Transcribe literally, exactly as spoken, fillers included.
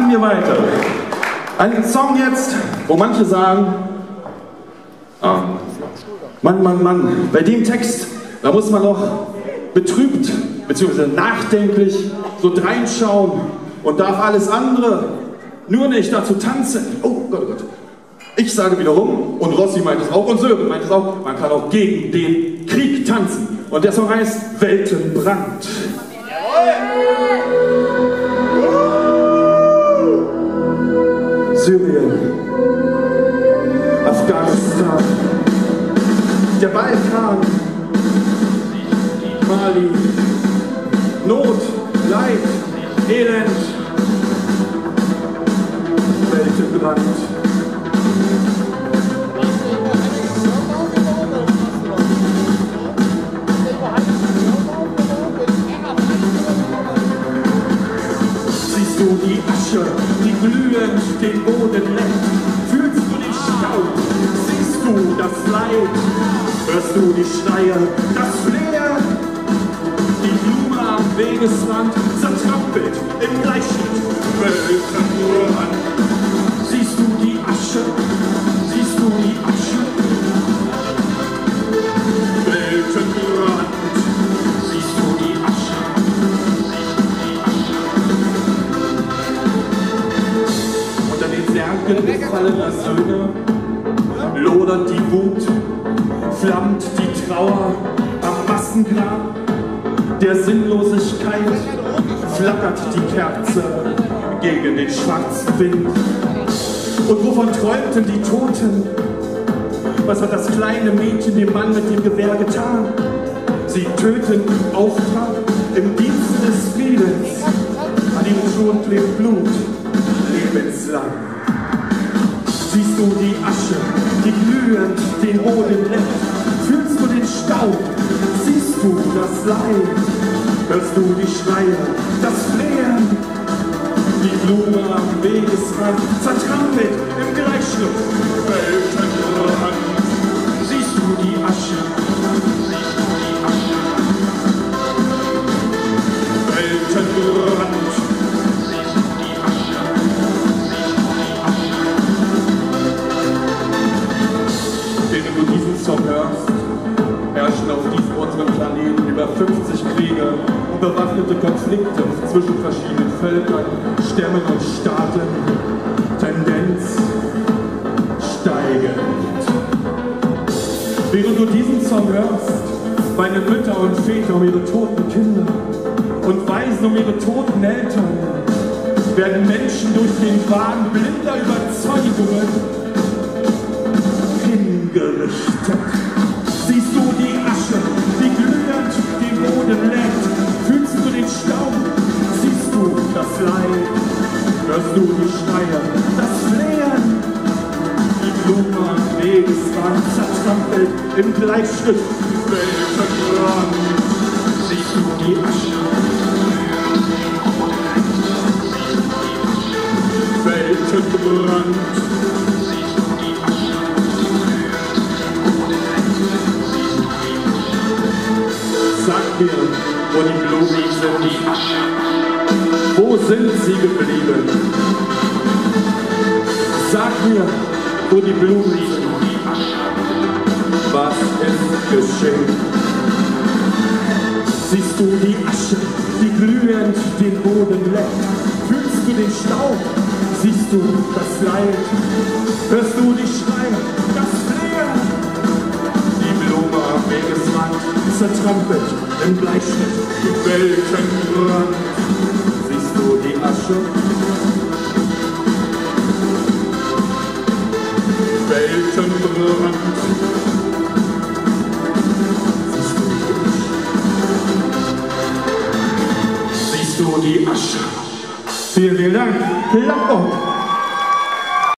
machen wir weiter. Ein Song jetzt, wo manche sagen, ah, Mann, Mann, Mann, bei dem Text, da muss man noch betrübt bzw. nachdenklich so reinschauen und darf alles andere nur nicht dazu tanzen. Oh Gott, oh Gott. Ich sage wiederum, und Rossi meint es auch, und Sören meint es auch, man kann auch gegen den Krieg tanzen. Und der Song heißt Weltenbrand. Syrien, Afghanistan, der Balkan, Mali, Not, Leid, Elend, Weltenbrand. Siehst du die Asche, die glühend den Boden leckt? Fühlst du den Staub? Siehst du das Leid? Hörst du die Schreie, das Flehen? Die Blume am Wegesrand zertrampelt im Gleichschritt. Weltenbrand. Siehst du die Asche? Siehst du die Asche? Weltenbrand. Siehst du die Asche? Unter den Särgen gefallener Söhne lodert die Wut, flammt die Trauer am Massengrab der Sinnlosigkeit, flackert die Kerze gegen den schwarzen Wind. Und wovon träumten die Toten? Was hat das kleine Mädchen dem Mann mit dem Gewehr getan? Sie töten im Auftrag, im Dienste des Friedens. An ihrem Schon klebt Blut, lebenslang. Siehst du die Asche, die glühend den Boden leckt? Fühlst du den Staub? Siehst du das Leid? Hörst du die Schreie, das Flehen? Die Blume am Wegesrand zertrampelt im Gleichschritt. Weltenbrand. Siehst du die Asche? Siehst du die Asche? Weltenbrand. Siehst du die Asche? Siehst du die Asche? Während du diesen Song hörst, herrschen auf diesem unserem Planeten über fünfzig Kriege und bewaffnete Konflikte zwischen verschiedenen Völkern, Stämmen und Staaten. Tendenz steigend. Während du diesen Song hörst, weinen Mütter und Väter um ihre toten Kinder und Waisen um ihre toten Eltern, werden Menschen durch den Wahn blinder Überzeugungen hingerichtet. Siehst du die Asche, die glühend den Boden leckt? Fühlst du den Staub? Siehst du das Leid? Hörst du die Schreie, das Flehen? Die Blume am Wegesrand zertrampelt im Gleichschritt. Weltenbrand. Siehst du die Asche? Weltenbrand. Sag mir, wo die Blumen sind, die Asche. Wo sind sie geblieben? Sag mir, wo die Blumen sind, die Asche. Was ist geschehen? Siehst du die Asche, die glühend den Boden leckt? Fühlst du den Staub? Siehst du das Leid? Hörst du die Schreie, das Flehen? Die Blume am Wegesrand zertrampelt im Gleichschritt. Weltenbrand. Siehst du die Asche? Weltenbrand. Siehst du die Asche? Siehst du die Asche? Vielen, vielen Dank. Klapp auf.